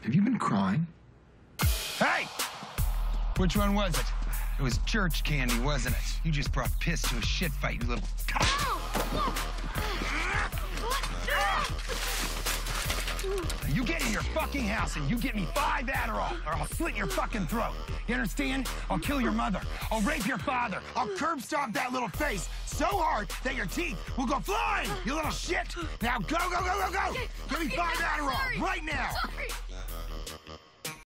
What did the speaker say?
Have you been crying? Hey! Which one was it? It was church candy, wasn't it? You just brought piss to a shit fight, you little You get in your fucking house and you get me 5 Adderall, or I'll slit your fucking throat. You understand? I'll kill your mother. I'll rape your father. I'll curb stomp that little face so hard that your teeth will go flying, you little shit. Now go, go, go, go, go. Give me 5 Adderall right now. Sorry.